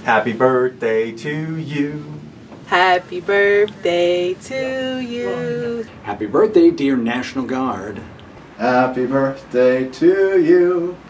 Happy birthday to you. Happy birthday to you. Happy birthday, dear National Guard. Happy birthday to you.